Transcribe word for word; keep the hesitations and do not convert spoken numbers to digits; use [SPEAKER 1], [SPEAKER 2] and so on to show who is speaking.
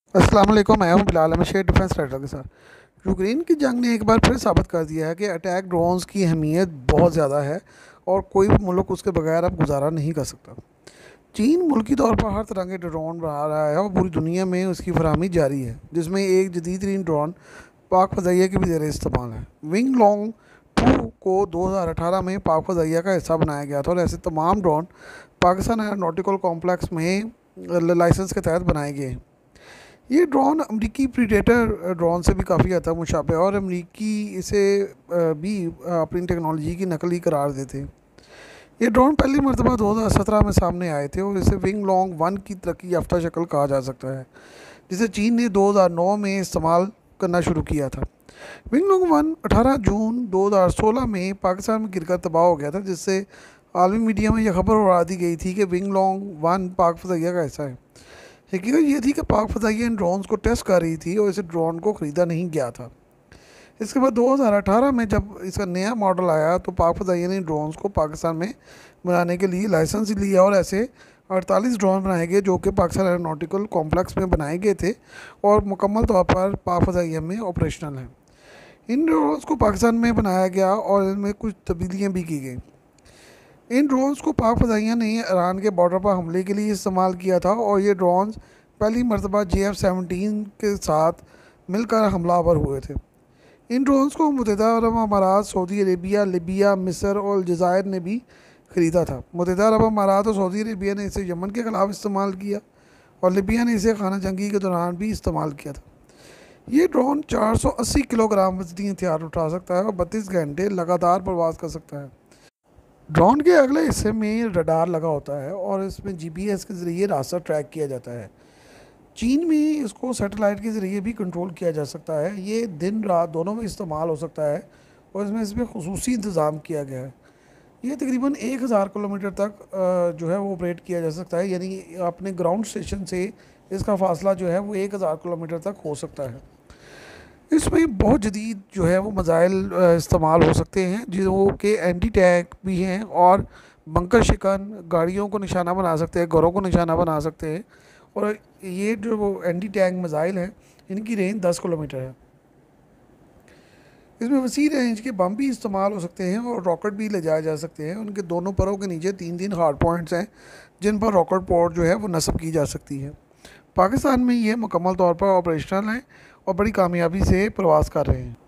[SPEAKER 1] अस्सलाम वालेकुम, मैं हूं बिलाल अहमद शेख डिफेंस राइटर के साथ। यूक्रेन की जंग ने एक बार फिर साबित कर दिया है कि अटैक ड्रोन्स की अहमियत बहुत ज़्यादा है और कोई भी मुल्क उसके बगैर अब गुजारा नहीं कर सकता। चीन मुल्की तौर पर हर तरह के ड्रोन बना रहा है और पूरी दुनिया में उसकी फरहमी जारी है, जिसमें एक जदीद तरीन ड्रोन पाक फ़ज़ाइया के भी ज़ेर इस्तेमाल है। विंग लॉन्ग टू को दो हज़ार अठारह में पाक फ़ज़ाइया का हिस्सा बनाया गया था और ऐसे तमाम ड्रोन पाकिस्तान एयरोनॉटिकल कॉम्प्लेक्स में लाइसेंस के तहत बनाए गए हैं। ये ड्रोन अमेरिकी प्रीडेटर ड्रोन से भी काफ़ी हद तक मुशाबे है और अमेरिकी इसे भी अपनी टेक्नोलॉजी की नकल ही करार देते हैं। ये ड्रोन पहली मरतबा दो हज़ार सत्रह में सामने आए थे और इसे विंग लॉन्ग वन की तरक्की याफ्ता शक्ल कहा जा सकता है, जिसे चीन ने दो हज़ार नौ में इस्तेमाल करना शुरू किया था। विंग लॉन्ग वन अठारह जून दो हज़ार सोलह में पाकिस्तान में गिरकर तबाह हो गया था, जिससे आलमी मीडिया में यह खबर उड़ा दी गई थी कि विंग लॉन्ग वन पाक फ़ज़ाइया का हिस्सा है। हकीकत ये थी कि पाक फ़ज़ाइया इन ड्रोन्स को टेस्ट कर रही थी और इसे ड्रोन को ख़रीदा नहीं गया था। इसके बाद दो हज़ार अठारह में जब इसका नया मॉडल आया तो पाक फ़ज़ाइया ने ड्रोन्स को पाकिस्तान में बनाने के लिए लाइसेंस लिया और ऐसे अड़तालीस ड्रोन बनाए गए जो कि पाकिस्तान एयरोनॉटिकल कॉम्प्लेक्स में बनाए गए थे और मुकम्मल तौर पर पाक फ़ज़ाइया में ऑपरेशनल हैं। इन ड्रोन्स को पाकिस्तान में बनाया गया और इनमें कुछ तब्दीलियाँ भी की गई। इन ड्रोन्स को पाक फ़ज़ाइया ने ईरान के बॉर्डर पर हमले के लिए इस्तेमाल किया था और ये ड्रोन्स पहली मरतबा जे एफ सेवनटीन के साथ मिलकर हमलावर हुए थे। इन ड्रोन्स को मुत्तहिदा अरब अमारात, सऊदी अरेबिया, लिबिया, मिस्र और अलजायर ने भी ख़रीदा था। मुत्तहिदा अरब अमारात और सऊदी अरेबिया ने इसे यमन के ख़िलाफ़ इस्तेमाल किया और लिबिया ने इसे खाना जंगी के दौरान भी इस्तेमाल किया था। ये ड्रोन चार सौ अस्सी किलोग्राम वज़नी हथियार उठा सकता है और बत्तीस घंटे लगातार प्रवास कर सकता है। ड्रोन के अगले हिस्से में रडार लगा होता है और इसमें जी पी एस के ज़रिए रास्ता ट्रैक किया जाता है। चीन में इसको सैटेलाइट के ज़रिए भी कंट्रोल किया जा सकता है। ये दिन रात दोनों में इस्तेमाल हो सकता है और इसमें इसमें खुसूसी इंतज़ाम किया गया है। ये तकरीबन एक हज़ार किलोमीटर तक जो है वो ऑपरेट किया जा सकता है, यानी अपने ग्राउंड स्टेशन से इसका फासला जो है वो एक हज़ार किलोमीटर तक हो सकता है। इसमें बहुत जदीद जो है वो मिसाइल इस्तेमाल हो सकते हैं जो कि एंटी टैंक भी हैं और बंकर शिकन गाड़ियों को निशाना बना सकते हैं, घरों को निशाना बना सकते हैं। और ये जो वो एंटी टैंक मिसाइल हैं इनकी रेंज दस किलोमीटर है। इसमें वसी रेंज के बम भी इस्तेमाल हो सकते हैं और रॉकेट भी ले जाए जा सकते हैं। उनके दोनों परों के नीचे तीन तीन हार्ड पॉइंट्स हैं जिन पर रॉकेट पोर्ट जो है वो नस्ब की जा सकती है। पाकिस्तान में ये मुकम्मल तौर पर ऑपरेशनल हैं और बड़ी कामयाबी से प्रवास कर रहे हैं।